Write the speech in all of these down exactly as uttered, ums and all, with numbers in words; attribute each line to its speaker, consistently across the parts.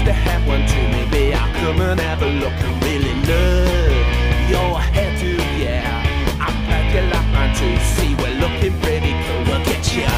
Speaker 1: to have one too. Maybe I'll come and have a look and really love your hairdo, yeah. I'm glad you like mine too. See, we're looking pretty cool. We'll get ya.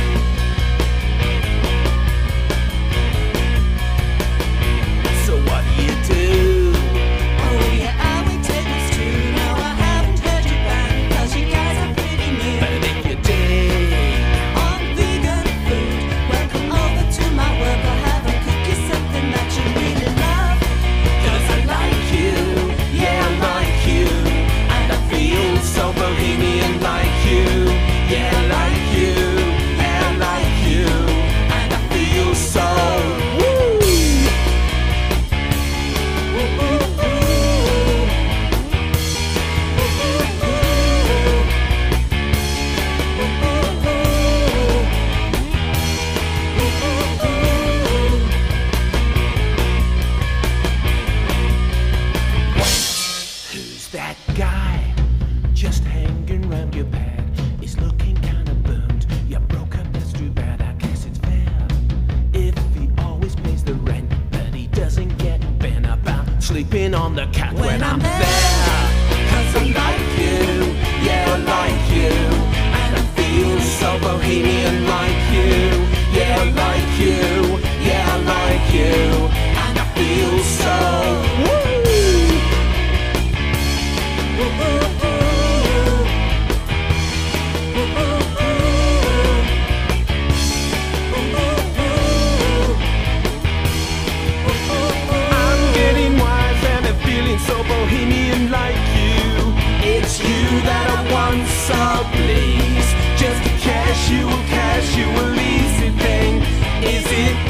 Speaker 1: So what do you do?
Speaker 2: Oh yeah, I would take this too. No, I haven't heard you back, cause you guys are pretty new.
Speaker 1: But if you did,
Speaker 2: On vegan food, welcome over to my work. I'll have a cook you something that you really love.
Speaker 1: cause I like you, yeah, I like you. And I feel so bohemian like you, yeah, I like you, yeah, I like you. And I feel so woo. Who's that guy just hanging round your pad? He's looking kinda bummed. You broke up, that's too bad. I guess it's fair if he always pays the rent, but he doesn't get bent about sleeping on the cat when,
Speaker 2: When
Speaker 1: I'm
Speaker 2: I'm
Speaker 1: there.
Speaker 2: there.
Speaker 1: Cause I like you, yeah, I like you. And I feel so bohemian like you, yeah, I like you, yeah, I like you. And I feel so woo. I'm getting wise and I'm feeling so bohemian like you. It's you that I want, so please. Just a casual, casual easy thing. Is it